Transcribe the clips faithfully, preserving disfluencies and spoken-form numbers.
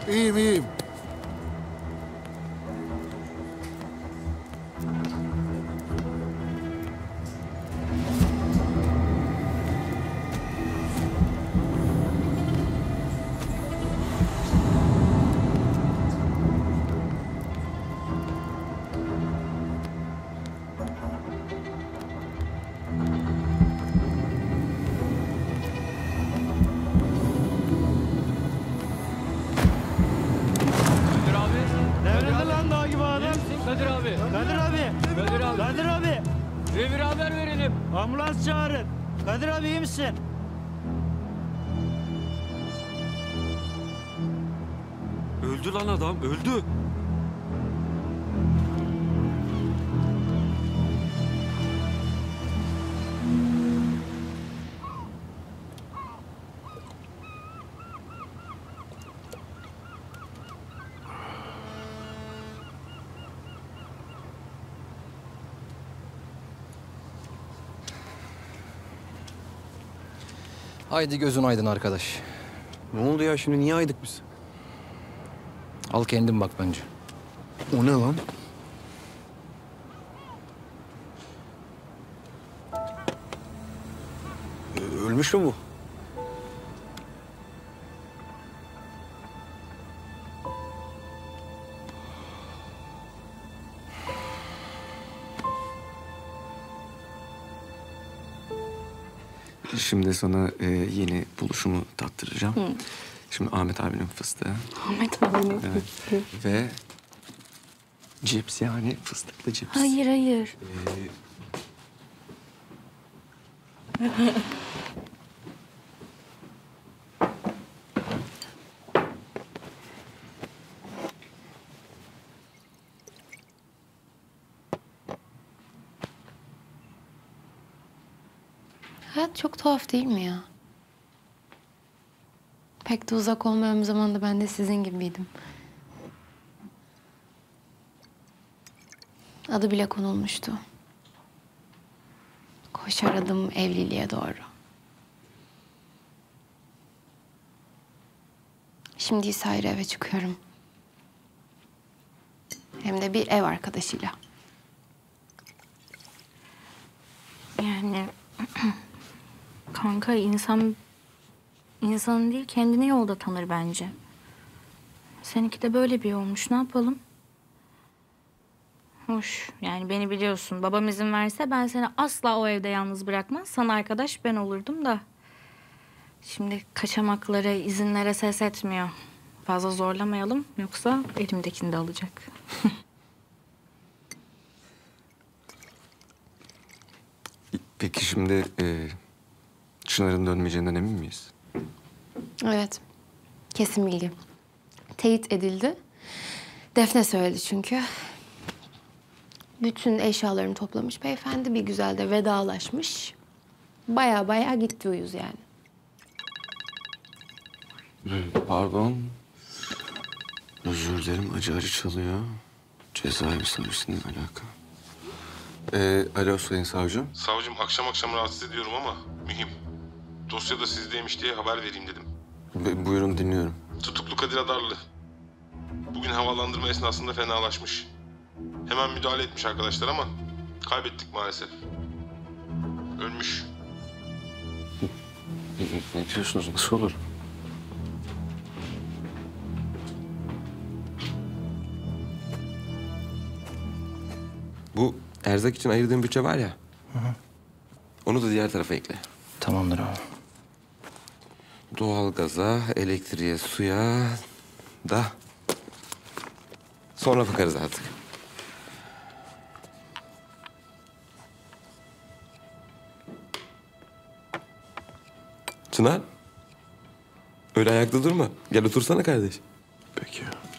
İyiyim, iyiyim. Kadir abi. Kadir abi. Kadir abi. Kadir abi. Bir bir haber verelim. Ambulans çağırın. Kadir abi iyi misin? Öldü lan adam, öldü. Haydi gözün aydın arkadaş. Ne oldu ya şimdi? Niye aydık biz? Al kendin bak bence. O ne lan? Ee, Ölmüş mü bu? Şimdi sana e, yeni buluşumu tattıracağım. Hı. Şimdi Ahmet abinin fıstığı. Ahmet abinin Evet. fıstığı. Ve cips, yani fıstıklı cips. Hayır, hayır. Ee... Hayat çok tuhaf değil mi ya? Pek de uzak olmayan bir zamanda ben de sizin gibiydim. Adı bile konulmuştu. Koşar adım evliliğe doğru. Şimdi ise ayrı eve çıkıyorum. Hem de bir ev arkadaşıyla. Yani kanka insan insanın değil kendini yolda tanır bence. Seninki de böyle bir olmuş. Ne yapalım? Hoş. Yani beni biliyorsun. Babam izin verse ben seni asla o evde yalnız bırakmaz. Sana arkadaş ben olurdum da. Şimdi kaçamaklara, izinlere ses etmiyor. Fazla zorlamayalım. Yoksa elimdekini de alacak. Peki şimdi e, Çınar'ın dönmeyeceğinden emin miyiz? Evet. Kesin bilgi. Teyit edildi. Defne söyledi çünkü. Bütün eşyalarını toplamış beyefendi. Bir güzel de vedalaşmış. Baya baya gitti uyuz yani. Pardon. Özür dilerim. Acı acı çalıyor. Cezaevi savcısıyla alaka. Ee, alo sayın savcım. Savcım akşam akşam rahatsız ediyorum ama mühim. Dosyada sizdeymiş diye haber vereyim dedim. Be, buyurun dinliyorum. Tutuklu Kadir Adarlı. Bugün havalandırma esnasında fenalaşmış. Hemen müdahale etmiş arkadaşlar ama kaybettik maalesef. Ölmüş. Ne, ne diyorsunuz? Nasıl olur? Bu erzak için ayırdığım bütçe var ya. Hı hı. Onu da diğer tarafa ekle. Tamamdır abi. Doğalgaza, elektriğe, suya da sonra bakarız artık. Çınar. Öyle ayakta durma. Gel otursana kardeş. Peki.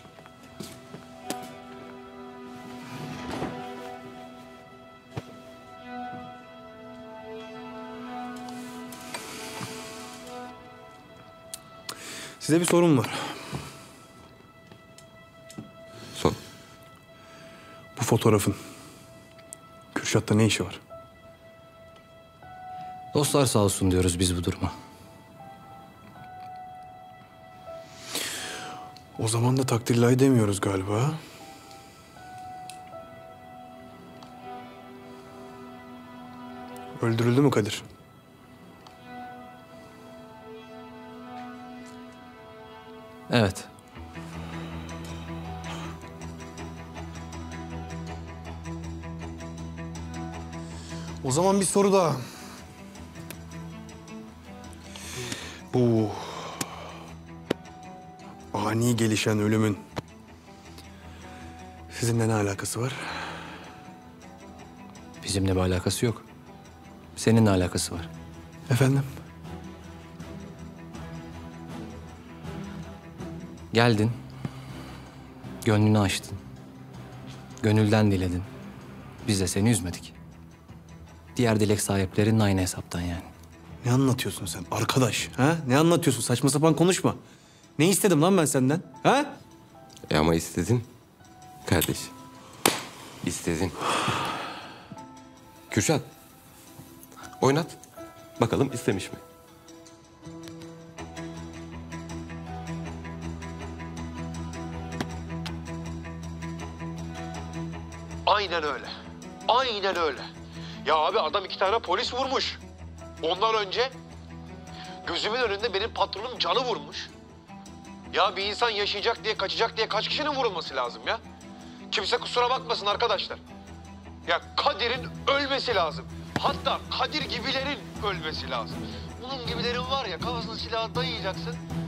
Size bir sorum var. Sor. Bu fotoğrafın Kürşat'ta ne işi var? Dostlar sağ olsun diyoruz biz bu duruma. O zaman da takdirlay demiyoruz galiba. Öldürüldü mü Kadir? Evet. O zaman bir soru daha. Bu ani gelişen ölümün sizinle ne alakası var? Bizimle bir alakası yok. Seninle alakası var. Efendim? Geldin. Gönlünü açtın. Gönülden diledin. Biz de seni üzmedik. Diğer dilek sahiplerinin aynı hesaptan yani. Ne anlatıyorsun sen arkadaş? Ha? Ne anlatıyorsun? Saçma sapan konuşma. Ne istedim lan ben senden? Ha? E ama istedin. Kardeş. İstedin. Kürşat. Oynat. Bakalım istemiş mi? Aynen öyle. Aynen öyle. Ya abi adam iki tane polis vurmuş. Ondan önce gözümün önünde benim patronum canı vurmuş. Ya bir insan yaşayacak diye, kaçacak diye kaç kişinin vurulması lazım ya? Kimse kusura bakmasın arkadaşlar. Ya Kadir'in ölmesi lazım. Hatta Kadir gibilerin ölmesi lazım. Bunun gibilerin var ya, kafasına silahı dayayacaksın.